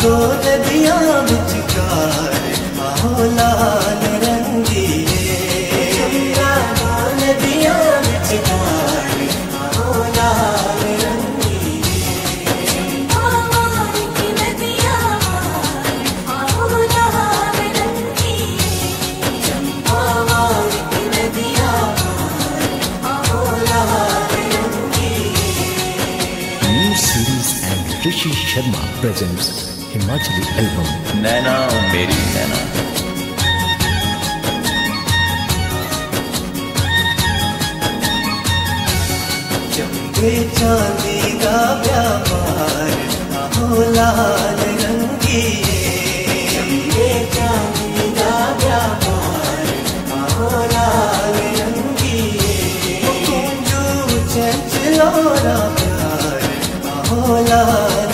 दो नदियां विचकार आओ लाल रंगीए, गंगा दो नदियां विचकार आओ लाल रंगीए। आवाज़ की नदियां आओ लाल रंगीए, आवाज़ की नदियां आओ लाल रंगीए। New series and Rishi Sharma presents Himachali album नैना मेरी नैना। चंबे चांदी का व्यापार आओ लाल रंगीए, चंबे चांदी का व्यापार आओ लाल रंगीए। कुंजू चंचलोरा प्यार आओ लाल